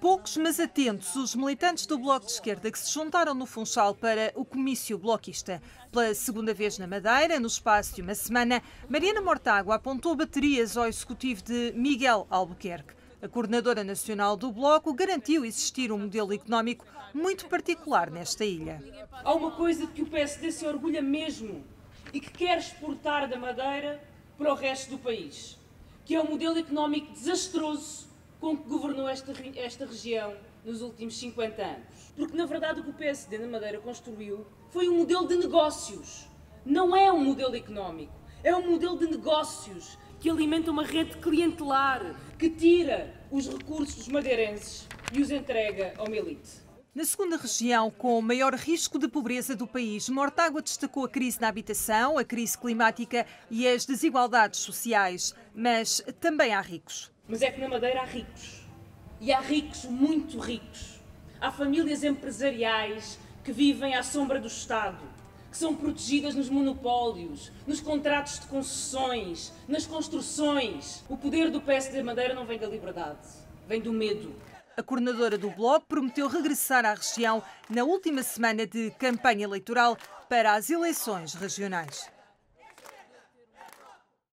Poucos, mas atentos, os militantes do Bloco de Esquerda que se juntaram no Funchal para o comício bloquista. Pela segunda vez na Madeira, no espaço de uma semana, Mariana Mortágua apontou baterias ao executivo de Miguel Albuquerque. A coordenadora nacional do Bloco garantiu existir um modelo económico muito particular nesta ilha. Há uma coisa de que o PSD se orgulha mesmo e que quer exportar da Madeira para o resto do país, que é o modelo económico desastroso com que governou esta região nos últimos 50 anos. Porque, na verdade, o que o PSD na Madeira construiu foi um modelo de negócios. Não é um modelo económico, é um modelo de negócios que alimenta uma rede clientelar, que tira os recursos dos madeirenses e os entrega a uma elite. Na segunda região com maior risco de pobreza do país, Mortágua destacou a crise na habitação, a crise climática e as desigualdades sociais. Mas também há ricos. Mas é que na Madeira há ricos. E há ricos muito ricos. Há famílias empresariais que vivem à sombra do Estado, que são protegidas nos monopólios, nos contratos de concessões, nas construções. O poder do PSD Madeira não vem da liberdade, vem do medo. A coordenadora do Bloco prometeu regressar à região na última semana de campanha eleitoral para as eleições regionais.